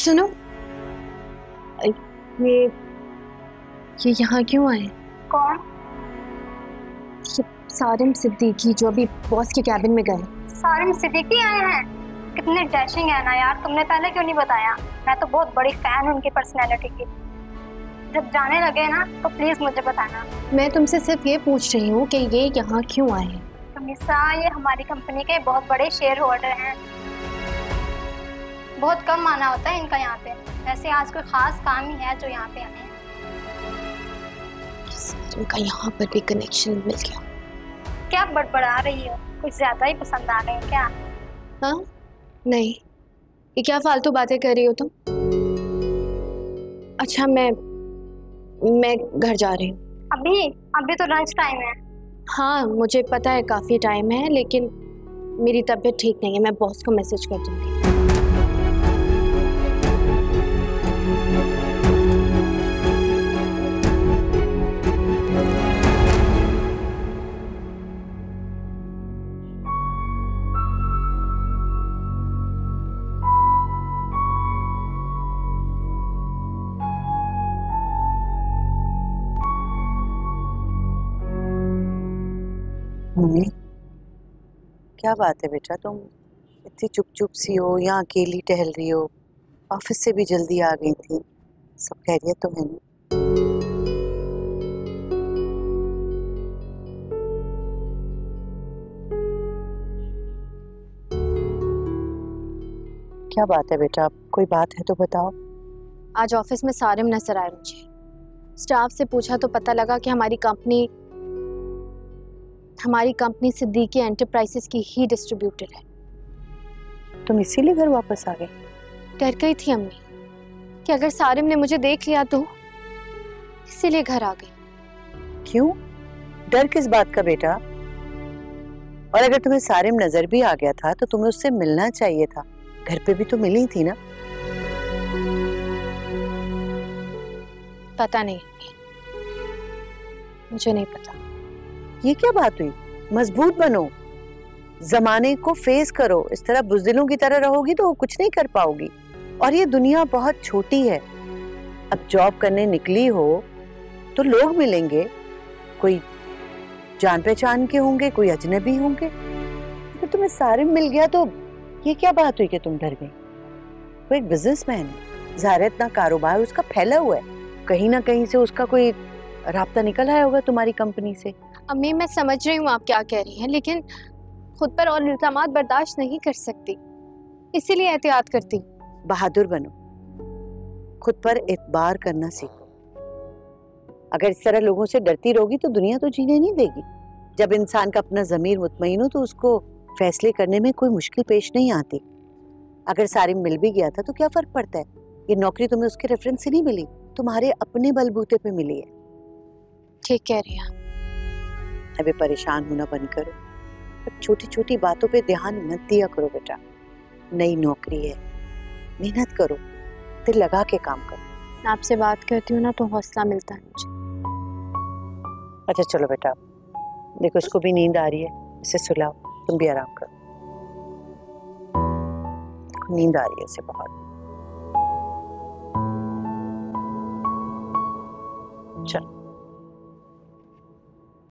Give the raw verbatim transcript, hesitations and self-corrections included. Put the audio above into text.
सुनो, ये ये यहाँ क्यों आए? कौन? ये सारिम सिद्दीकी जो अभी बॉस के कैबिन में गए। सारिम सिद्दीकी आए हैं? कितने डैशिंग है ना यार, तुमने पहले क्यों नहीं बताया? मैं तो बहुत बड़ी फैन हूँ उनकी पर्सनैलिटी की। जब जाने लगे ना तो प्लीज मुझे बताना। मैं तुमसे सिर्फ ये पूछ रही हूँ कि ये यहाँ क्यों आए हैं? तमीसा, ये हमारी कंपनी के बहुत बड़े शेयर होल्डर हैं। बहुत कम आना होता है इनका यहाँ पे। वैसे आज कोई खास काम ही है जो यहाँ पे आए हैं। इनका यहाँ पर भी कनेक्शन मिल गया। क्या बड़बड़ा रही हो? कुछ ज्यादा ही पसंद आ रहे हैं क्या? हाँ नहीं, ये क्या फालतू बातें कर रही हो तुम? अच्छा मैं मैं घर जा रही हूँ। अभी अभी तो लंच टाइम है। हाँ मुझे पता है काफी टाइम है, लेकिन मेरी तबीयत ठीक नहीं है। मैं बॉस को मैसेज कर दूंगी। मम्मी, क्या बात है बेटा, तुम इतनी चुप चुप सी हो, यहाँ अकेली टहल रही हो? ऑफिस से भी जल्दी आ गई थी। सब खैरियत तो है ना? क्या बात है बेटा, कोई बात है तो बताओ। आज ऑफिस में सारिम नजर आए मुझे। स्टाफ से पूछा तो पता लगा कि हमारी कंपनी हमारी कंपनी सिद्दीकी एंटरप्राइजेस की ही डिस्ट्रीब्यूटर है। तुम इसीलिए घर वापस आ गए? डर गई थी अम्मी कि अगर सारिम ने मुझे देख लिया तो, इसीलिए घर आ गई। क्यों? डर किस बात का बेटा? और अगर तुम्हें सारिम नजर भी आ गया था तो तुम्हें उससे मिलना चाहिए था। घर पे भी तो मिली थी ना? पता नहीं, मुझे नहीं पता। ये क्या बात हुई? मजबूत बनो, जमाने को फेस करो। इस तरह बुज़दिलों की तरह रहोगी तो कुछ नहीं कर पाओगी। और ये दुनिया बहुत छोटी है। अब जॉब करने निकली हो तो लोग मिलेंगे, कोई जान पहचान के होंगे, कोई अजनबी होंगे। अगर तुम्हें सारिम मिल गया तो ये क्या बात हुई कि तुम डर गई? वो एक बिजनेसमैन है, ज़ाहिर इतना कारोबार उसका फैला हुआ है, कहीं ना कहीं से उसका कोई राब्ता निकल आया होगा तुम्हारी कंपनी से। अम्मी मैं समझ रही हूँ आप क्या कह रही हैं, लेकिन खुद पर और इल्जामात बर्दाश्त नहीं कर सकती, इसीलिए एहतियात करती। बहादुर बनो, खुद पर एतबार करना सीखो। अगर इस तरह लोगों से डरती रहोगी तो दुनिया तो जीने नहीं देगी। जब इंसान का अपना ज़मीर मुतमईन हो तो उसको फैसले करने में कोई मुश्किल पेश नहीं आती। अगर सारिम मिल भी गया था तो क्या फर्क पड़ता है? ये नौकरी तुम्हें उसके रेफरेंस से नहीं मिली, तुम्हारे अपने बलबूते पे मिली है। ठीक कह रही हैं। अबे परेशान होना बंद करो, छोटी छोटी बातों पे ध्यान मत दिया करो बेटा। नई नौकरी है, मेहनत करो, दिल लगा के काम करो। आपसे बात करती हूँ ना तो हौसला मिलता है मुझे। अच्छा चलो बेटा, देखो इसको भी नींद आ रही है, इसे सुलाओ, तुम भी आराम करो। नींद आ रही है इसे बहुत। चलो